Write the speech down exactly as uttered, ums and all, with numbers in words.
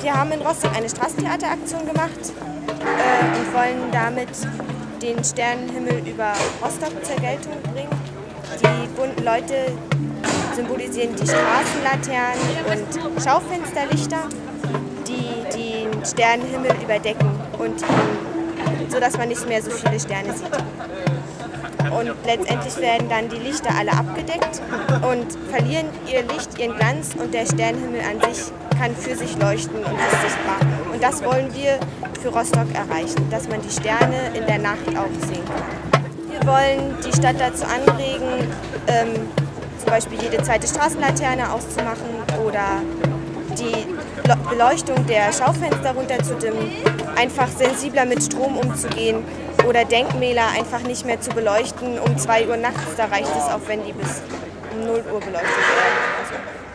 Wir haben in Rostock eine Straßentheateraktion gemacht äh, und wollen damit den Sternenhimmel über Rostock zur Geltung bringen. Die bunten Leute symbolisieren die Straßenlaternen und Schaufensterlichter, die den Sternenhimmel überdecken, und ihn, sodass man nicht mehr so viele Sterne sieht. Und letztendlich werden dann die Lichter alle abgedeckt und verlieren ihr Licht, ihren Glanz, und der Sternenhimmel an sich kann für sich leuchten und ist sichtbar. Und das wollen wir für Rostock erreichen, dass man die Sterne in der Nacht auch sehen kann. Wir wollen die Stadt dazu anregen, ähm, zum Beispiel jede zweite Straßenlaterne auszumachen oder die Beleuchtung der Schaufenster runterzudimmen, einfach sensibler mit Strom umzugehen oder Denkmäler einfach nicht mehr zu beleuchten um zwei Uhr nachts. Da reicht es auch, wenn die bis um null Uhr beleuchtet werden.